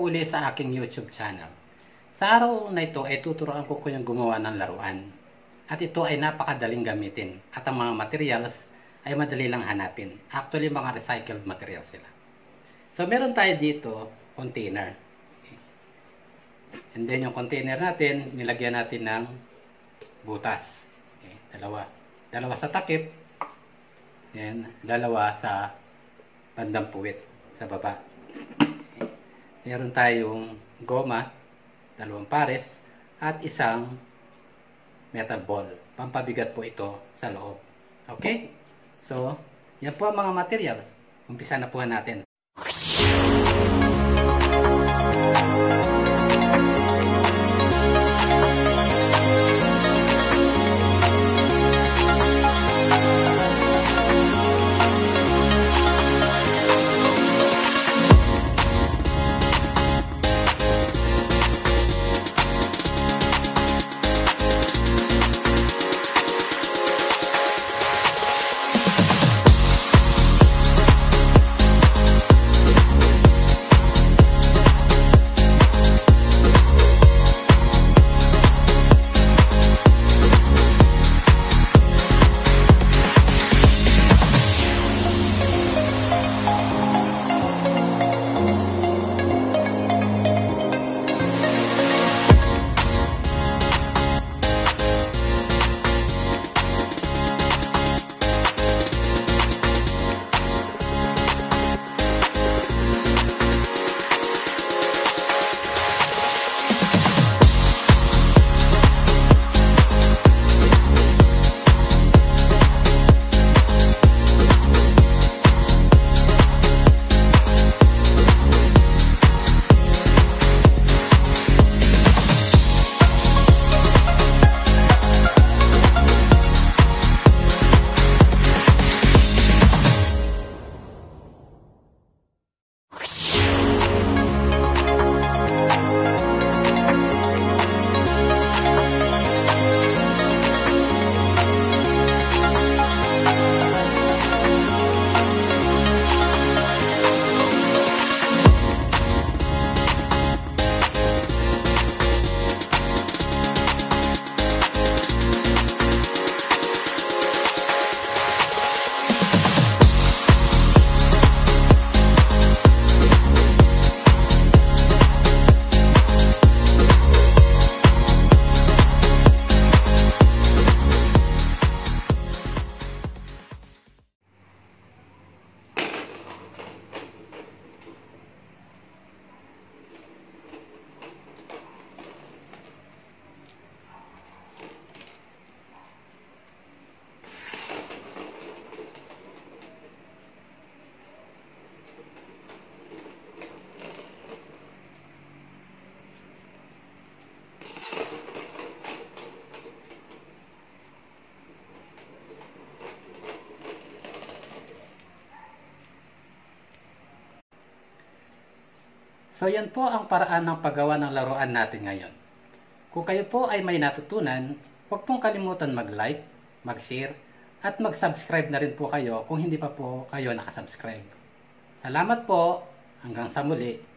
po uli sa aking YouTube channel. Sa araw na ito ay tuturuan ko kayong gumawa ng laruan. At ito ay napakadaling gamitin. At ang mga materials ay madali lang hanapin. Actually, mga recycled materials sila. So, meron tayo dito, container. Okay. And then, yung container natin, nilagyan natin ng butas. Okay. Dalawa sa takip. Then, dalawa sa bandang puwit, sa baba. Okay. Meron tayong goma, 2 pares, at isang metal ball. Pampabigat po ito sa loob. Okay? So, yan po ang mga materials. Umpisa na po natin. So, yan po ang paraan ng paggawa ng laruan natin ngayon. Kung kayo po ay may natutunan, huwag pong kalimutan mag-like, mag-share, at mag-subscribe na rin po kayo kung hindi pa po kayo nakasubscribe. Salamat po. Hanggang sa muli.